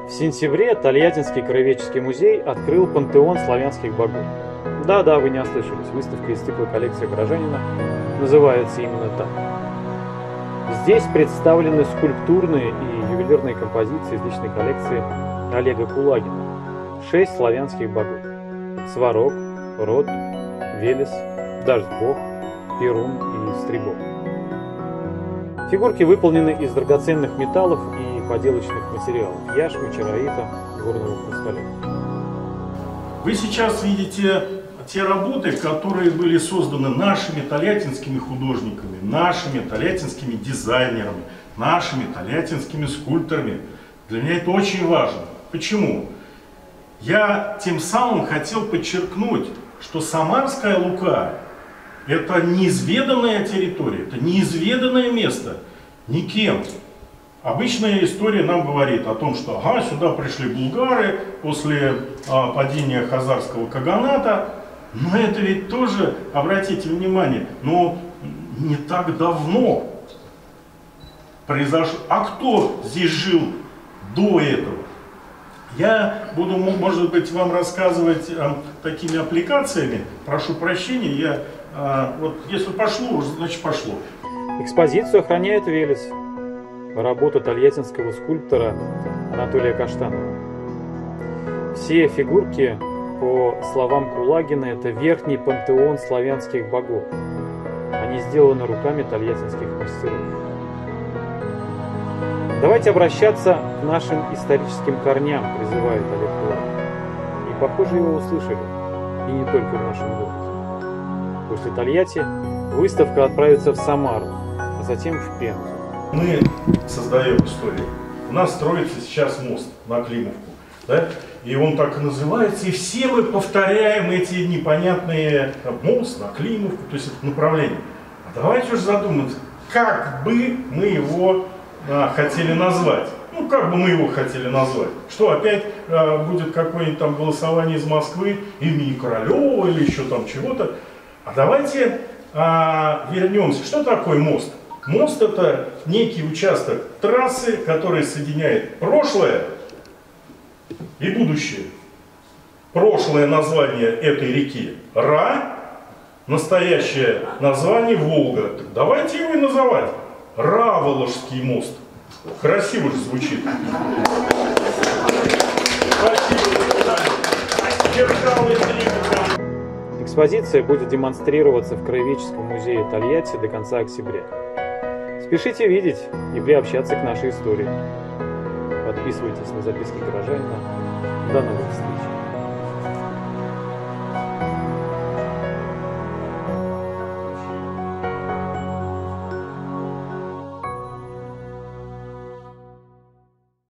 В сентябре Тольяттинский краеведческий музей открыл пантеон славянских богов. Да-да, вы не ослышались, выставка из цикла «Коллекция Горожанина» называется именно так. Здесь представлены скульптурные и ювелирные композиции из личной коллекции Олега Кулагина. 6 славянских богов: Сварог, Род, Велес, Дождь-бог, Перун и Стрибог. Фигурки выполнены из драгоценных металлов и поделочных материалов: яшмы, чароита, горного хрусталя. Вы сейчас видите те работы, которые были созданы нашими тольяттинскими художниками, нашими тольяттинскими дизайнерами, нашими тольяттинскими скульпторами. Для меня это очень важно. Почему? Я тем самым хотел подчеркнуть, что Самарская Лука — это неизведанная территория, это неизведанное место никем. Обычная история нам говорит о том, что ага, сюда пришли булгары после падения хазарского каганата. Но это ведь тоже, обратите внимание, не так давно произошло. А кто здесь жил до этого? Я буду, может быть, вам рассказывать такими аппликациями. Прошу прощения, вот если пошло, значит пошло. Экспозицию охраняет Велес, работа тольяттинского скульптора Анатолия Каштанова. Все фигурки, по словам Кулагина, это верхний пантеон славянских богов. Они сделаны руками тольяттинских мастеров. Давайте обращаться к нашим историческим корням, призывает Олег Кулагин. И, похоже, его услышали. И не только в нашем городе. После Тольятти выставка отправится в Самару, а затем в Пензу. Мы создаем историю. У нас строится сейчас мост на Климовку. Да? И он так и называется. И все мы повторяем эти непонятные мост на Климовку, то есть это направление. А давайте уже задуматься, как бы мы его хотели назвать. Как бы мы его хотели назвать? Что, опять будет какое-нибудь там голосование из Москвы имени Королева или еще там чего-то? А давайте вернемся. Что такое мост? Мост — это некий участок трассы, который соединяет прошлое и будущее. Прошлое название этой реки — Ра, настоящее название — Волга. Так давайте его и называть Раволожский мост. Красиво же звучит. Экспозиция будет демонстрироваться в Краеведческом музее Тольятти до конца октября. Спешите видеть и приобщаться к нашей истории. Подписывайтесь на записки горожанина. До новых встреч!